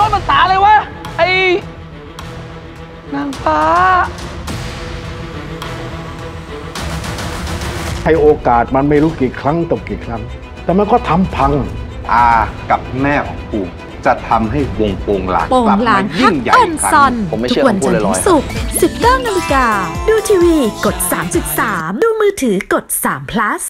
ต้นภาษาเลยวะไอ้นางฟ้าให้โอกาสมันไม่รู้กี่ครั้งต่อกี่ครั้งแต่มันก็ทำพังอากับแม่ของกูจะทำให้วงโปงลางโป่งลางฮักอันซอนทุกวันจันทร์ถึงศุกร์ 19 นาฬิกาดูทีวีกด 3.3 ดูมือถือกด3 plus